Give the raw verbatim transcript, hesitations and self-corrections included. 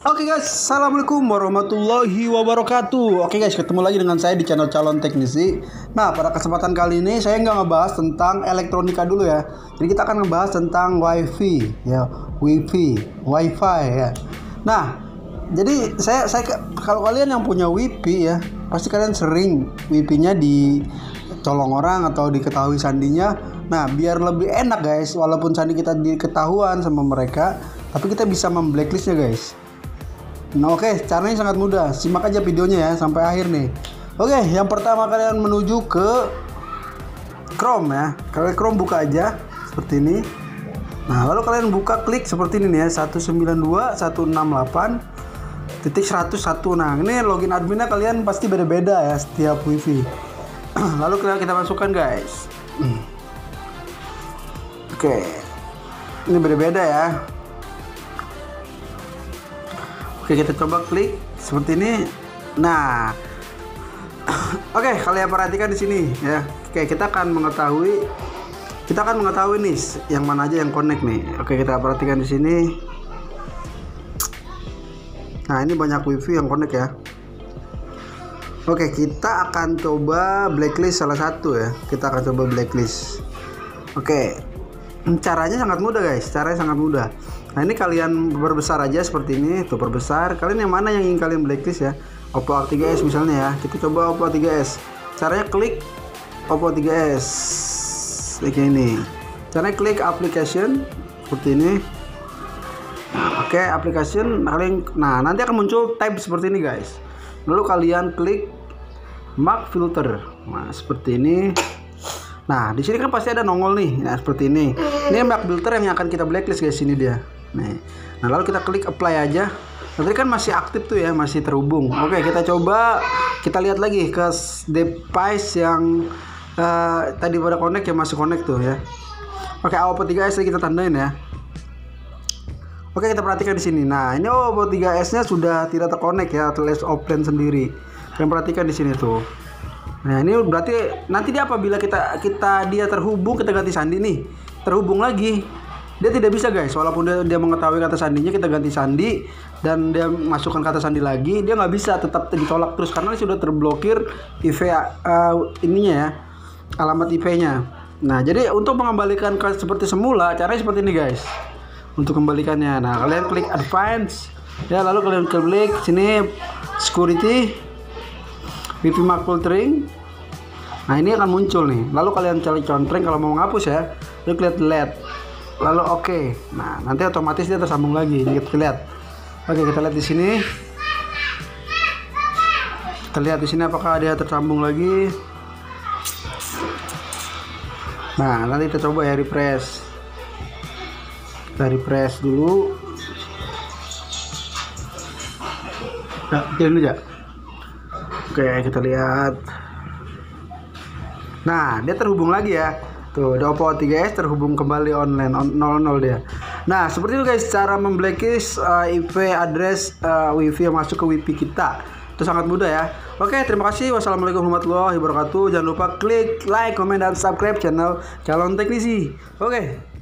Oke guys, assalamualaikum warahmatullahi wabarakatuh. Oke guys, ketemu lagi dengan saya di channel Calon Teknisi. Nah, pada kesempatan kali ini saya nggak ngebahas tentang elektronika dulu ya. Jadi kita akan ngebahas tentang wifi ya, wifi, wifi ya. Nah, jadi saya saya kalau kalian yang punya wifi ya, pasti kalian sering wifi-nya dicolong orang atau diketahui sandinya. Nah, biar lebih enak guys, walaupun sandi kita diketahuan sama mereka, tapi kita bisa memblacklistnya guys. Nah oke, okay, caranya sangat mudah. Simak aja videonya ya sampai akhir nih. Oke, okay, yang pertama kalian menuju ke Chrome ya. Kalian Chrome buka aja seperti ini. Nah, lalu kalian buka klik seperti ini nih ya, seratus sembilan puluh dua titik seratus enam puluh delapan titik seratus satu. Nah, ini login adminnya kalian pasti beda-beda ya setiap wifi. Lalu kita masukkan guys. Oke. Okay. Ini beda-beda ya. Oke, kita coba klik seperti ini. Nah, oke, kalian perhatikan di sini ya. Oke, kita akan mengetahui, kita akan mengetahui nih yang mana aja yang connect nih. Oke, kita perhatikan di sini. Nah, ini banyak wifi yang connect ya. Oke, kita akan coba blacklist salah satu ya. Kita akan coba blacklist. Oke, caranya sangat mudah guys. Caranya sangat mudah. Nah, ini kalian perbesar aja seperti ini, tuh perbesar. Kalian yang mana yang ingin kalian blacklist ya? Oppo A tiga s misalnya ya. Kita coba Oppo A tiga s. Caranya klik Oppo A tiga s kayak ini. Caranya klik application seperti ini. Nah, oke, okay, application kalian. Nah, nanti akan muncul tab seperti ini guys. Lalu kalian klik mark filter. Nah, seperti ini. Nah, di sini kan pasti ada nongol nih. Nah, seperti ini. Ini mark filter yang akan kita blacklist guys, ini dia. Nih. Nah, lalu kita klik apply aja. Nanti kan masih aktif tuh ya, masih terhubung. Oke, kita coba kita lihat lagi ke device yang uh, tadi pada connect ya, masih connect tuh ya. Oke, Oppo tiga s kita tandain ya. Oke, kita perhatikan di sini. Nah, ini Oppo tiga s-nya sudah tidak terkonek ya, atau offline sendiri. Kalian perhatikan di sini tuh. Nah, ini berarti nanti dia apabila kita kita dia terhubung, kita ganti sandi nih, terhubung lagi. Dia tidak bisa guys, walaupun dia, dia mengetahui kata sandinya, kita ganti sandi dan dia masukkan kata sandi lagi, dia nggak bisa, tetap ditolak terus karena sudah terblokir I P uh, ininya ya, alamat I P-nya. Nah, jadi untuk mengembalikan ke seperti semula, caranya seperti ini guys. Untuk kembalikannya, nah kalian klik advance, ya lalu kalian klik sini security, wifi mark filtering. Nah, ini akan muncul nih. Lalu kalian cari contreng kalau mau menghapus ya, lalu klik delete. Lalu oke, okay. Nah nanti otomatis dia tersambung lagi. Kita lihat. Oke, kita lihat di sini. Kita lihat di sini apakah dia tersambung lagi. Nah, nanti kita coba ya refresh. Kita refresh dulu. Nah, jalan aja. Oke, kita lihat. Nah, dia terhubung lagi ya. Tuh, ada Oppo A tiga s terhubung kembali online on, nol nol dia. Nah, seperti itu guys cara memblacklist uh, I P address uh, wifi yang masuk ke wifi kita. Itu sangat mudah ya. Oke, terima kasih. Wassalamualaikum warahmatullahi wabarakatuh. Jangan lupa klik like, comment, dan subscribe channel Calon Teknisi. Oke.